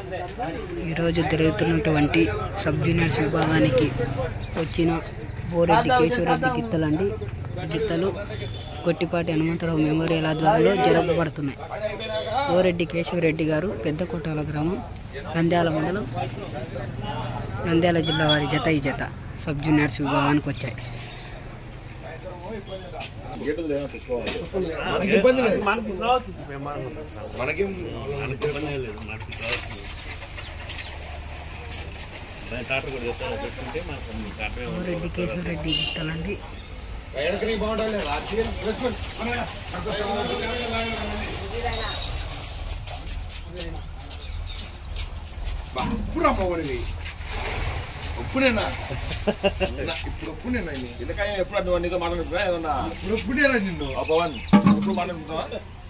ఈరోజు జరుగుతున్నటువంటి sub juniors విభాగానికి వచ్చిన బోరెడ్డి కేశవరెడ్డి గిత్తలండి. గిత్తలు కొట్టిపాటి హనుమంతరావు మెమోరియల్ ఆధ్వర్యంలో జరపబడుతున్నాయి. బోరెడ్డి కేశవరెడ్డి గారు పెద్ద కొట్టాల గ్రామం, నంద్యాల మండలం, నంద్యాల జిల్లా వారి జత ఈ జత సబ్ జూనియర్స్ విభాగానికి వచ్చాయి. బోరెడ్డి కేశవరెడ్డి గిత్తలండి. ఒప్పుడేనా ఇప్పుడు ఒప్పుడేనా ఎప్పుడు నీతో మాట్లాడుతున్నా ఇప్పుడు ఒప్పుడేనా నిన్ను పవన్ ఇప్పుడు మాట్లాడుతున్నావా?